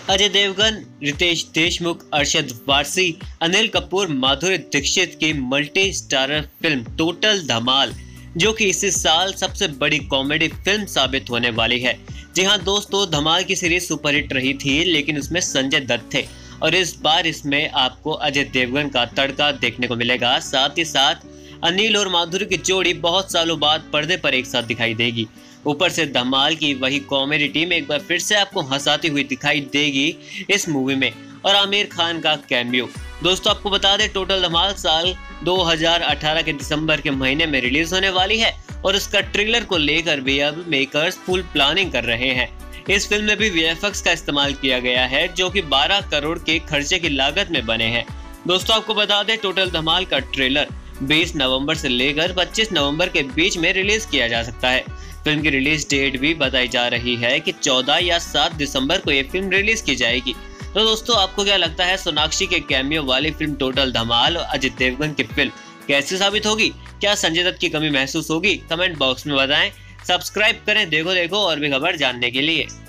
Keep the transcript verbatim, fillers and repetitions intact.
अजय देवगन, रितेश देशमुख, अरशद वारसी, अनिल कपूर, माधुरी दीक्षित की multi starrer film total Dhamaal, जो कि इसी साल सबसे बड़ी कॉमेडी फिल्म साबित होने वाली है। जी हां दोस्तों, धमाल की सीरीज सुपरहिट रही थी, लेकिन उसमें संजय दत्त थे और इस बार इसमें आपको अजय देवगन का तड़का देखने को मिलेगा। साथ ही साथ अनिल और माधुरी की जोड़ी बहुत सालों बाद पर्दे पर एक साथ दिखाई देगी। ऊपर से धमाल की वही कॉमेडी टीम एक बार फिर से आपको हंसाती हुई दिखाई देगी इस मूवी में, और आमिर खान का कैमियो। दोस्तों आपको बता दें, टोटल धमाल साल दो हज़ार अठारह के दिसंबर के महीने में रिलीज होने वाली है और उसका ट्रेलर को लेकर भी अब मेकर्स फुल प्लानिंग कर रहे हैं। इस फिल्म में भी वी एफ एक्स का इस्तेमाल किया गया है, जो कि बारह करोड़ के खर्चे की लागत में बने हैं। दोस्तों आपको बता दें, टोटल धमाल का ट्रेलर बीस नवंबर से लेकर पच्चीस नवंबर के बीच में रिलीज किया जा सकता है। फिल्म की रिलीज डेट भी बताई जा रही है कि चौदह या सात दिसंबर को ये फिल्म रिलीज की जाएगी। तो दोस्तों आपको क्या लगता है, सोनाक्षी के कैमियो वाली फिल्म टोटल धमाल और अजय देवगन की फिल्म कैसी साबित होगी? क्या संजय दत्त की कमी महसूस होगी? कमेंट बॉक्स में बताएं। सब्सक्राइब करें देखो देखो और भी खबर जानने के लिए।